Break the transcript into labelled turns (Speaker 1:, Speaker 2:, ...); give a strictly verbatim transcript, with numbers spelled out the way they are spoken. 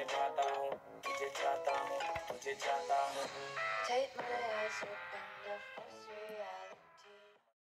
Speaker 1: चाहता हूँ, तुझे चाहता हूँ, तुझे चाहता हूँ।
Speaker 2: Take my eyes open the false reality.